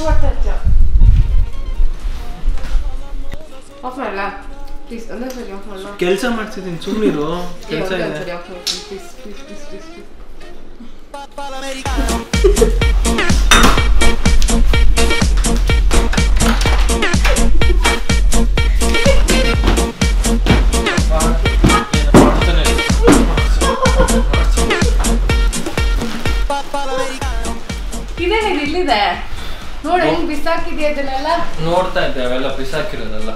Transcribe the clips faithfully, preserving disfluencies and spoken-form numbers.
ಕಷ್ಟಪಡ್ತಾ ಆಫ್ ಮಾಡಲ್ಲ ಪ್ಲೀಸ್ ಒಂದೇ ಸರಿ ಆಫ್ ಮಾಡಲ್ಲ ಕೆಲಸ ಮಾಡ್ತಿದ್ದೀನಿ ಸುಮ್ಮನಿರು ಕೆಲಸ ಇದೆ ಸರಿ ಆಫ್ ಮಾಡಿ ಪ್ಲೀಸ್ ಪ್ಲೀಸ್ ಪ್ಲೀಸ್ ಪ್ಲೀಸ್ ಇದೇನೆ ಇಲ್ಲಿದೆ ನೋಡಿ ಹೆಂಗ್ ಬಿಸಾಕಿದೆ ಅದನ್ನೆಲ್ಲ ನೋಡ್ತಾ ಇದ್ದೆ ಅವೆಲ್ಲ ಬಿಸಾಕಿರೋದಲ್ಲ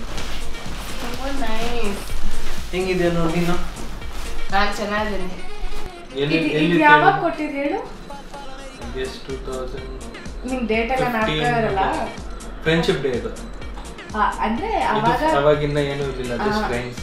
ನೈಸ್ ಹೆಂಗಿದೆ ನೋಡಿ ನೀನು ನಾನು ಚೆನ್ನಾಗಿದ್ದೀನಿ ಎಲ್ಲಿ ಎಲ್ಲಿ ಯಾವಾಗ ಕೊಟ್ಟಿದ್ದು ಹೇಳು ಎಸ್ ಟೂ ತೌಸಂಡ್ ನಿಂಗೆ ಡೇಟ್ ಎಲ್ಲ ನಾಡ್ತಾ ಇರಲ್ಲ ಫ್ರೆಂಡ್ಶಿಪ್ ಡೇ ಇದು ಅಂದ್ರೆ ಅವಾಗ ಅವಾಗಿನ್ನ ಏನೂ ಇರಲಿಲ್ಲ just friends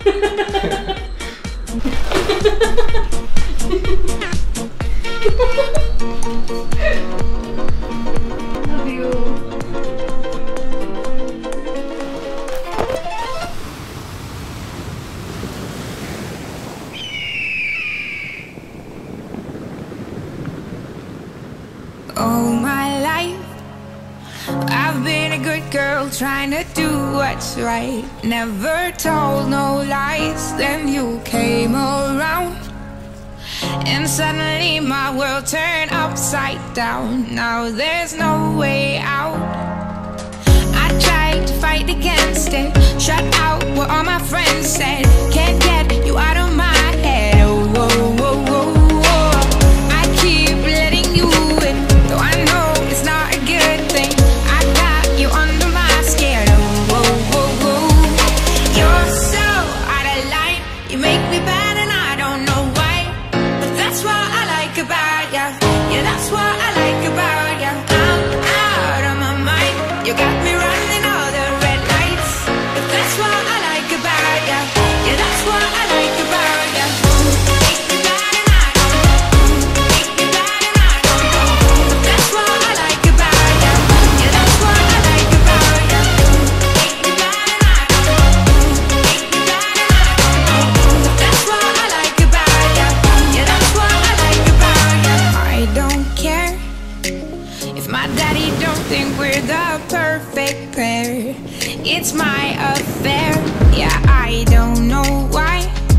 All my life I've been a good girl trying to do what's right, never told no lies. Then you came around and suddenly my world turned upside down. Now there's no way out. I tried to fight against it, shut out what all my friends said. Can't get you out of my head. Oh, whoa, whoa, whoa, whoa. I keep letting you in, though I know it's not a good thing. I got you under my skin. Oh, whoa, whoa, whoa. You're so out of line. You make me bad and I don't know why, but that's what I like about ya. Yeah, that's what I like about ya. I'm out of my mind. You got me running all the red lights, but that's what I like about ya. Yeah, that's what I like about ya. Make me bad and I don't know. Make me bad and I don't know. But that's what I like about ya. Yeah, that's what I like about ya. Make me bad and I don't know. Make me bad and I don't know. But that's what I like about ya. Yeah, that's what I like about ya. I don't care if my daddy don't think we're the perfect pair. It's my affair. Yeah, I don't know why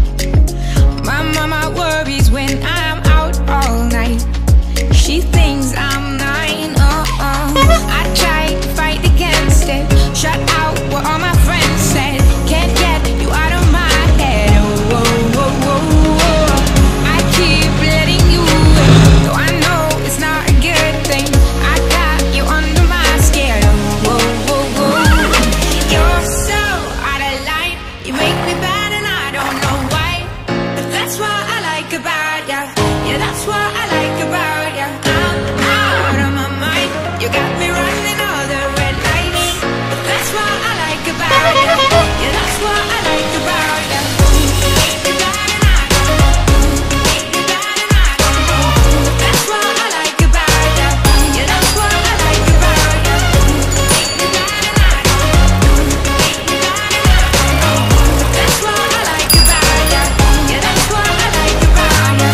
my mama worries when I'm out all night. She thinks I'm nine. Oh, oh. I tried to fight against it, shut out what all my friends said. Can't get you out of my head. Oh, whoa, whoa, whoa, whoa. I keep letting you in, though I know it's not a good thing. I got you under my skin. Oh, whoa, whoa, whoa. You're so out of line. You make me bad and I don't know why, but that's what I like about ya. Yeah, that's what I like about ya. I'm out of my mind. You got me running all the red lights, but that's what I like about ya. Yeah, that's what I like about ya. Make me bad and I don't know. Make me bad and I don't know. But that's what I like about ya. Yeah, that's what I like about ya. Make me bad and I don't know. Make me bad and I don't know. But that's what I like about ya. Yeah, that's what I like about ya.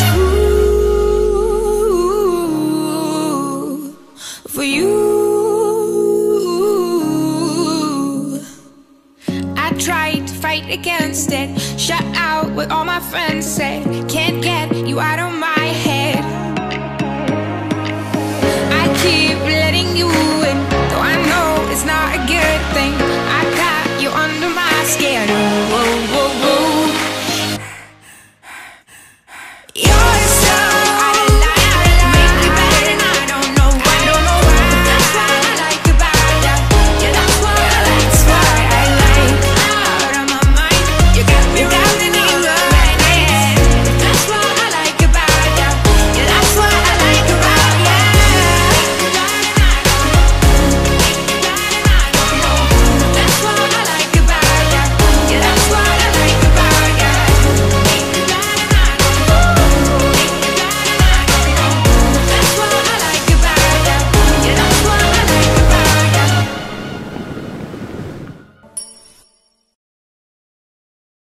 Ooh, for you. I tried to fight against it, shut out what all my friends said. Can't get you out of